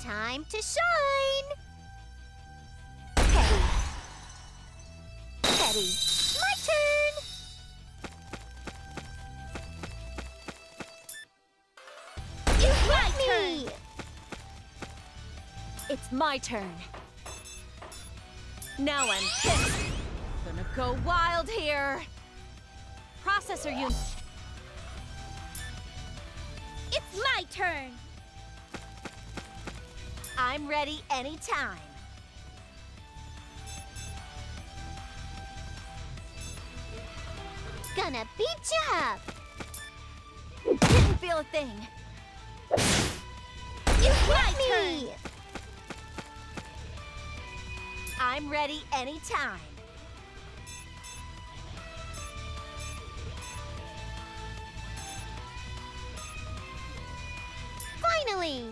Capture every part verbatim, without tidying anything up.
Time to shine! Petty. Petty. My turn! It's my turn! It's my turn. Now I'm pissed. Gonna go wild here. Processor unit. It's my turn! I'm ready anytime. Gonna beat you up! Didn't feel a thing. You hit me! I'm ready anytime. Finally!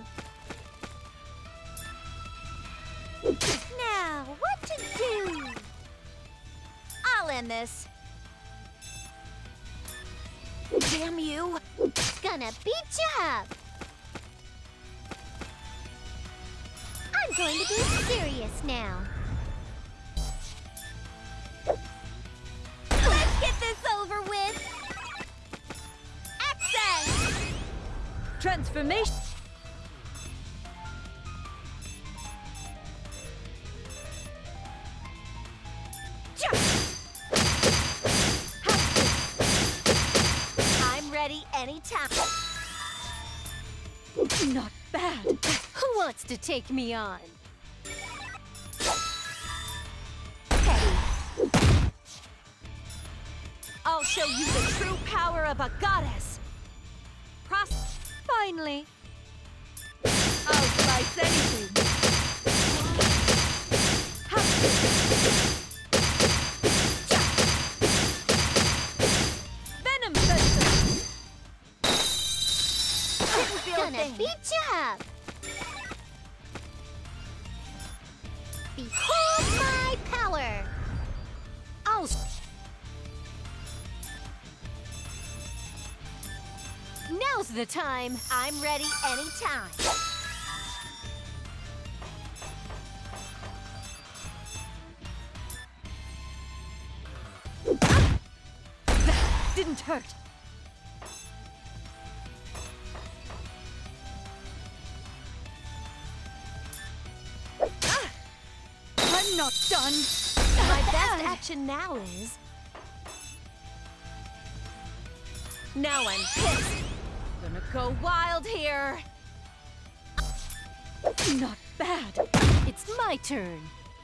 Now, what to do? I'll end this. Damn you! Gonna beat you up! I'm going to be serious now. Let's get this over with! Access! Transformation. I'm ready anytime. Not bad. Who wants to take me on? Petty. I'll show you the true power of a goddess. Pros- Finally. I'll slice anything. Venom sensor. Didn't feel a Gonna thing. beat you up! Behold my power! I'll. Now's the time. I'm ready anytime. That didn't hurt. Ah! I'm not done. My best action now is... Now I'm pissed. Gonna go wild here. Not bad. It's my turn.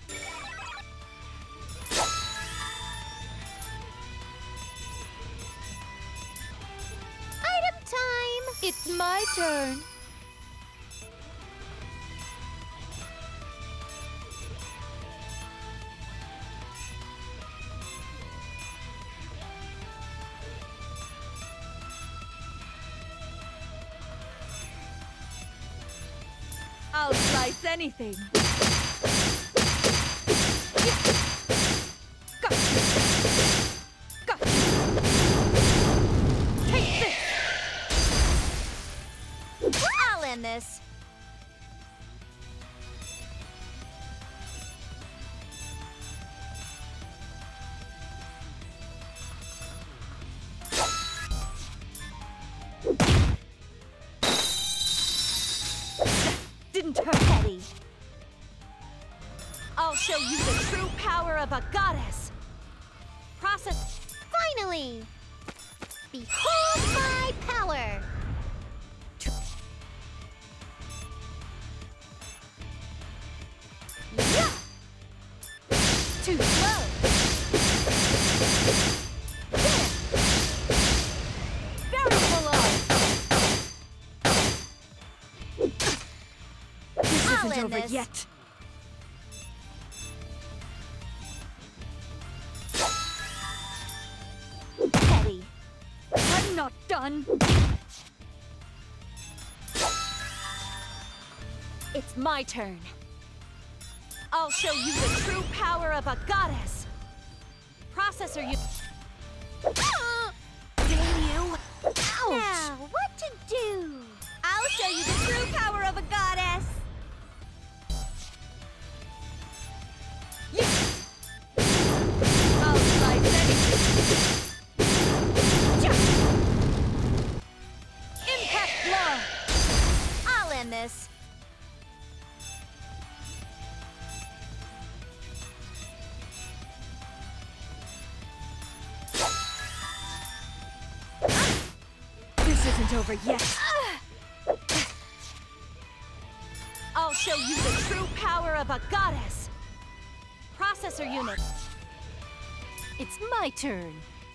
Item time! It's my turn. I'll slice anything. Gotcha. Gotcha. Take this. I'll end this. Didn't hurt. Petty. I'll show you the true power of a goddess. Process. Finally! Behold my power! Yeah. Too slow. Yeah. Very full on. This I'll isn't end over this. yet. Petty. I'm not done. It's my turn. I'll show you the true power of a goddess. Processor you... Ah! Damn you! Ouch! Now, what to do? I'll show you the true power of a goddess! over yet. I'll show you the true power of a goddess. Processor unit. It's my turn.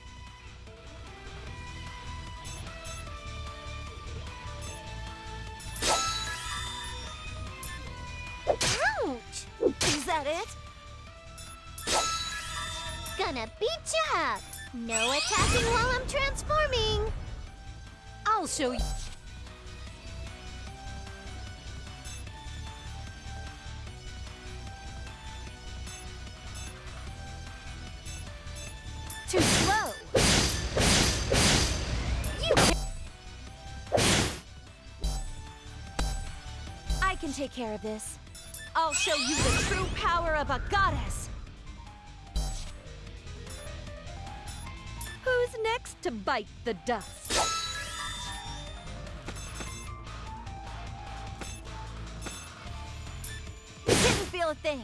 Ouch! Is that it? Gonna beat you up. No attacking while I'm transforming. I'll show you. Too slow. You can... I can take care of this. I'll show you the true power of a goddess. Who's next to bite the dust? Didn't feel a thing.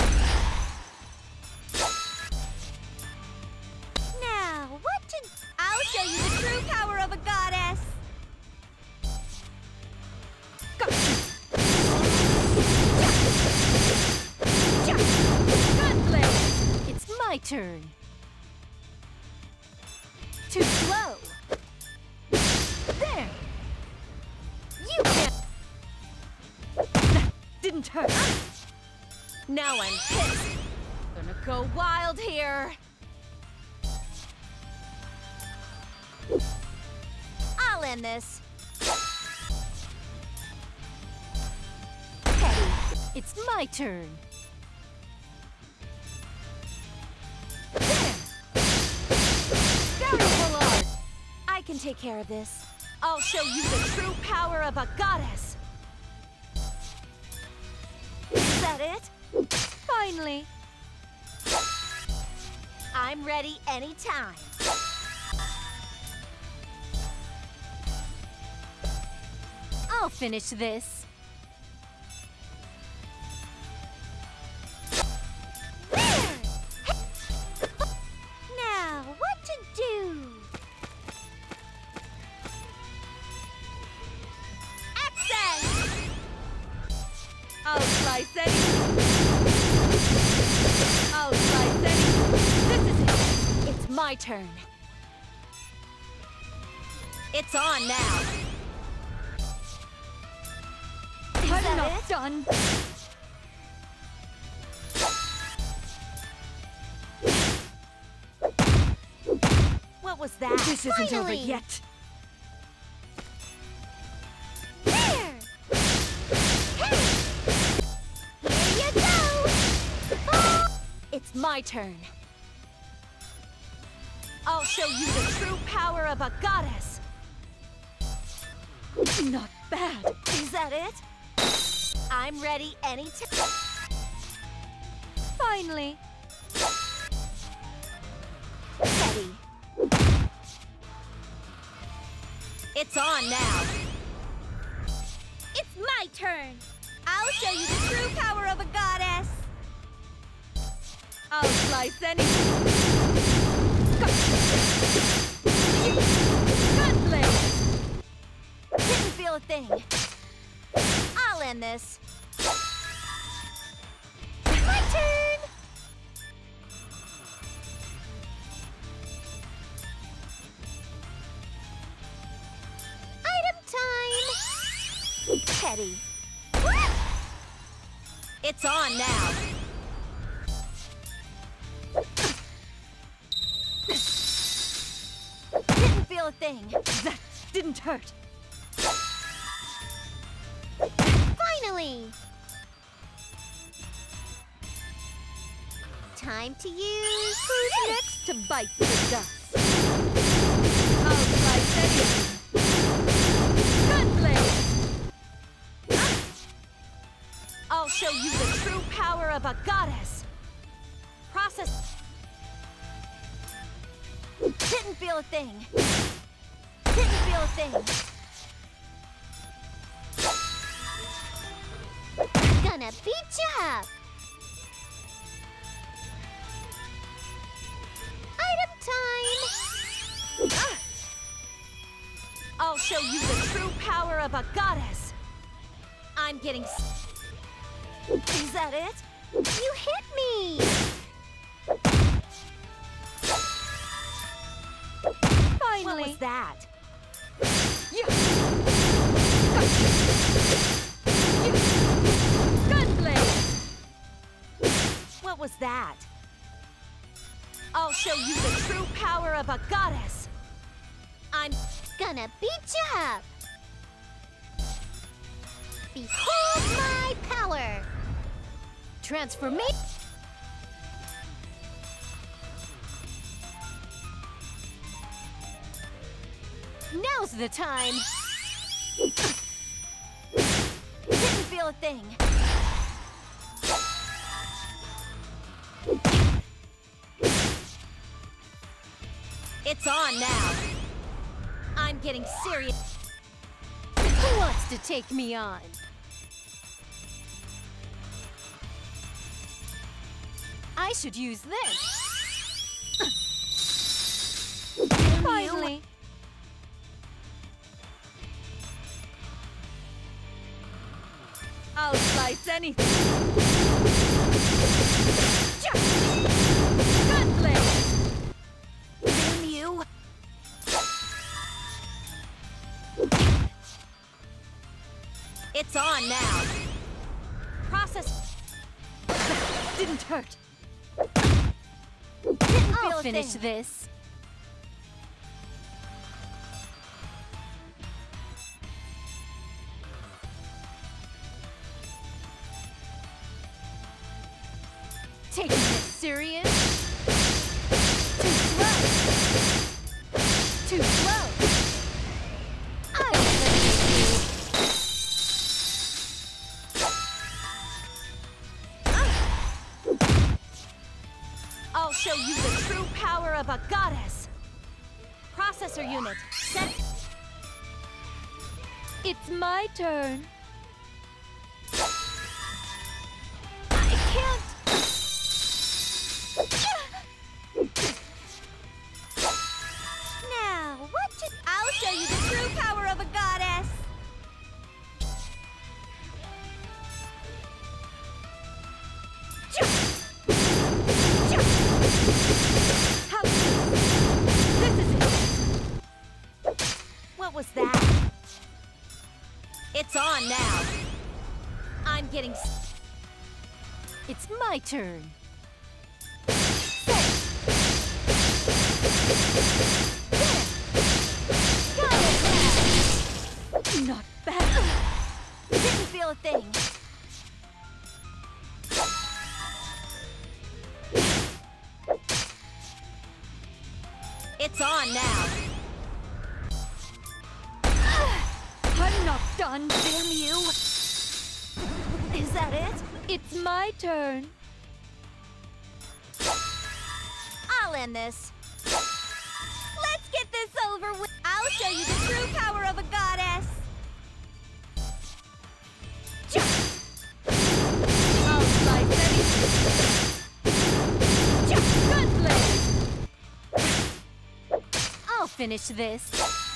Now, what to... I'll show you the true power of a goddess. Go. Gunblade! It's my turn. Too slow. There. You can't. That didn't hurt. Now I'm pissed. Gonna go wild here. I'll end this. Petty, it's my turn. There! Very full art. I can take care of this. I'll show you the true power of a goddess. Is that it? Finally. I'm ready anytime. I'll finish this. There! Now, what to do? Access! I'll slice any. I'll slice any. This is it. It's my turn. It's on now. Is I'm that not it? Done. What was that? This isn't over Finally. yet. There! Hey! Here you go! Oh! It's my turn. I'll show you the true power of a goddess. Not bad. Is that it? I'm ready anytime. Finally. Petty. It's on now. It's my turn. I'll show you the true power of a goddess. I'll slice any. Gunblade! Didn't feel a thing. I'll end this. My turn. Item time. Petty. What? It's on now. Didn't feel a thing. That didn't hurt. Finally. Time to use... Who's next to bite the dust? I'll slice anything. Gunblade! I'll show you the true power of a goddess. Process. Didn't feel a thing. Didn't feel a thing. Gonna beat you up. Item time. I'll show you the true power of a goddess. I'm getting... s- Is that it? You hit me! Finally. What was that? Yeah. Gunblade! What was that? I'll show you the true power of a goddess. I'm Gonna beat you up! Behold my power! Transformation! Now's the time! Didn't feel a thing. It's on now. I'm getting serious. Who wants to take me on? I should use this. Finally. I'll slice anything. Gunblade! Damn you! It's on now. Process. That didn't hurt. Didn't I'll feel a finish thing. this. Taking this serious? Too slow. Too slow. I'll eliminate you. I'll show you the true power of a goddess. Processor unit, set. It's my turn. I can't. Now, what should... I'll show you the true power of a goddess. How... This is it. What was that? It's on now. I'm getting... s- It's my turn. Not bad. Didn't feel a thing. It's on now. I'm not done. Damn you. Is that it? It's my turn. I'll end this. Let's get this over with. I'll show you the true power of a goddess. I'll slice anything. Gunblade! I'll finish this.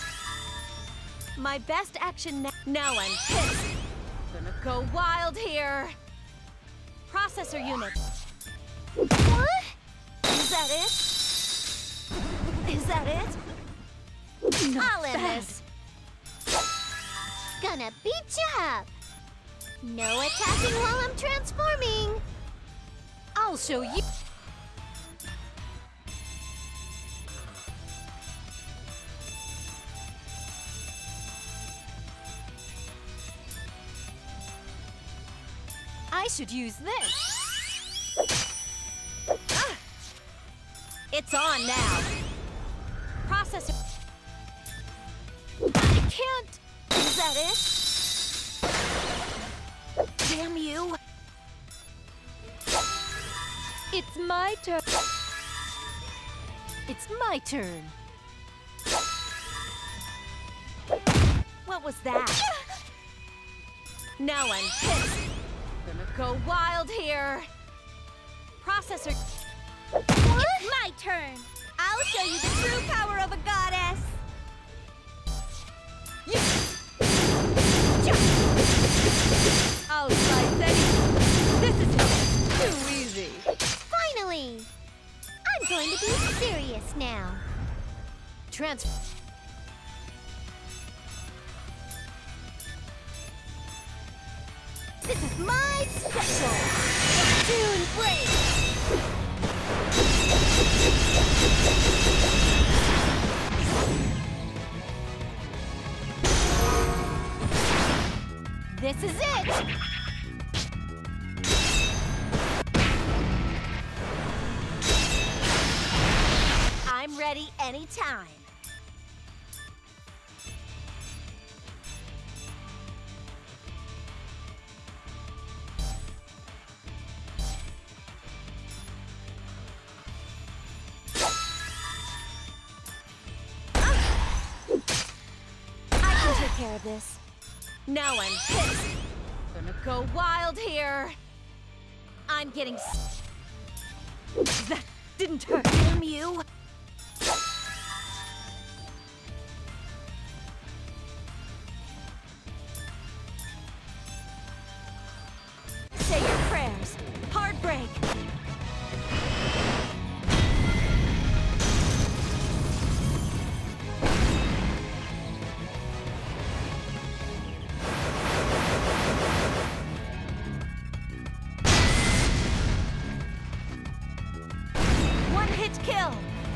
My best action now. Now I'm pissed. Gonna go wild here. Processor unit. What? Is that it? Is that it? Not I'll end bad. this. Gonna beat you up. No attacking while I'm transforming. I'll show you. I should use this. Ah! It's on now. Processor. I can't. Is that it? Damn you. It's my turn. It's my turn. What was that? Now I'm pissed. Gonna go wild here. Processor. What? It's my turn. I'll show you the true power of a goddess. trans... This is my special! Dune Break! This is it! I'm ready anytime. I can take care of this. Now I'm pissed. Gonna go wild here. I'm getting s- That didn't hurt. Damn you. Say your prayers. Hard break. One hit kill.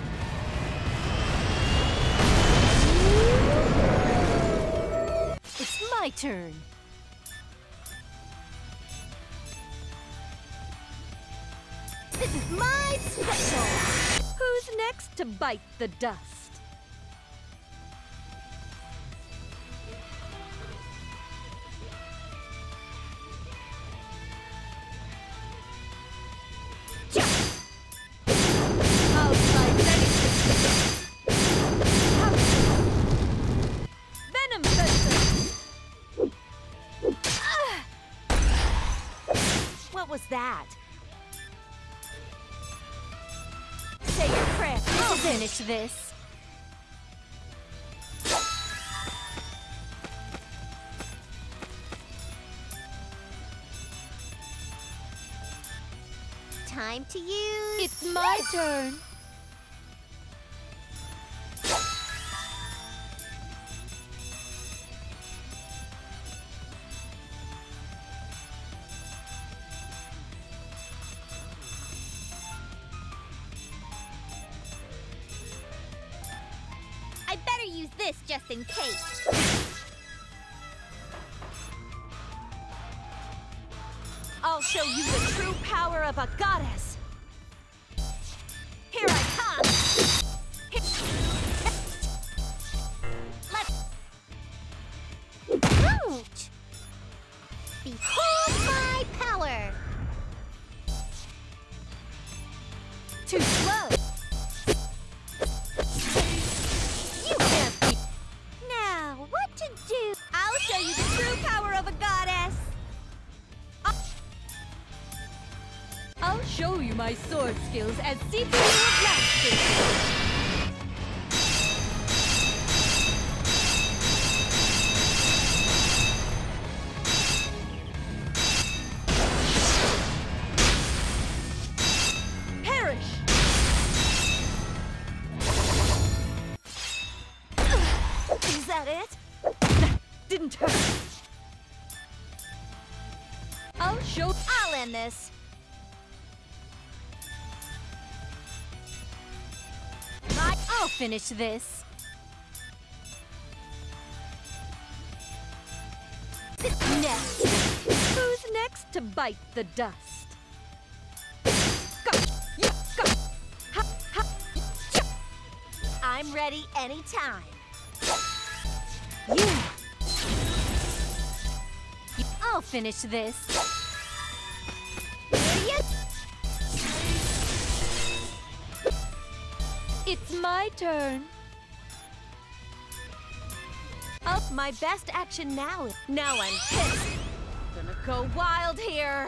It's my turn. This is my special! Who's next to bite the dust? Jump! Outside medicine! Venom Fester! Ah! What was that? Say your prayer. I'll finish this. Time to use... It's my turn. I better use this just in case. I'll show you the true power of a goddess. Here I come. Let's... Ouch! Behold my power! Too slow. You can't be... Now, what to do? I'll show you the true power of a goddess. I'll show you my sword skills as C P U of Blanc. Perish! Is that it? That didn't hurt. I'll show... I'll end this. I'll finish this. Next. Who's next to bite the dust? Go! Yeah, go! Ha, ha, cha. I'm ready anytime. Yeah. I'll finish this. Here you... It's my turn. Up my best action now. Now I'm pissed. Gonna go wild here.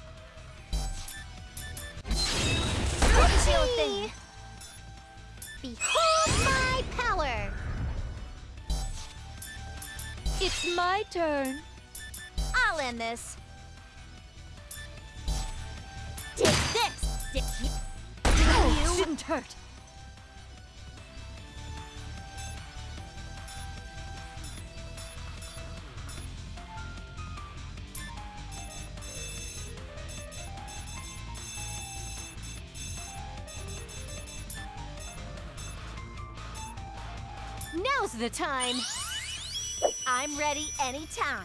Shield thing. Behold my power. It's my turn. I'll end this. Take this. Oh, didn't hurt. Now's the time. I'm ready anytime.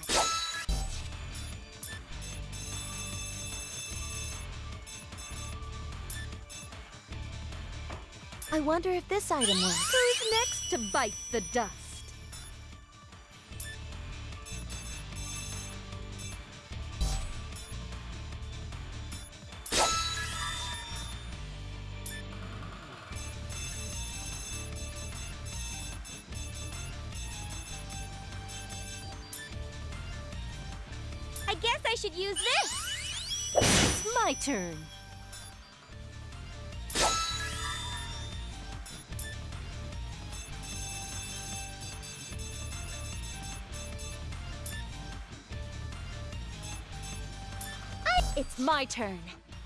I wonder if this item works. Who's next to bite the dust? I guess I should use this. It's my turn. It's my turn.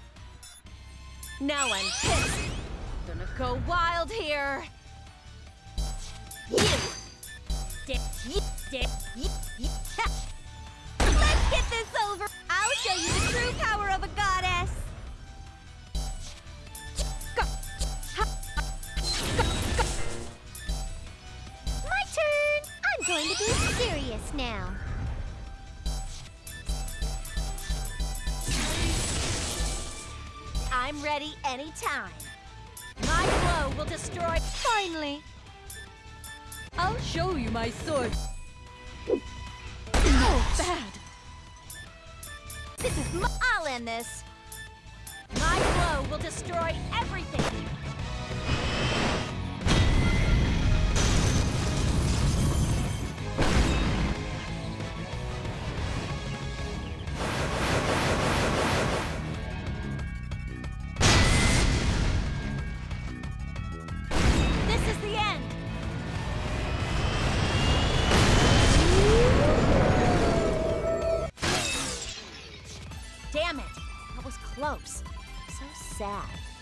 Now I'm pissed. Gonna go wild here. You. Dip, you, dip, you, you. Let's get this over. I'll show you the true power of a goddess. Go. My turn. I'm going to be serious now. I'm ready anytime. My blow will destroy. Finally! I'll show you my sword. Oh, bad. This is my. I'll end this. My blow will destroy everything. Damn it! That was close. So sad.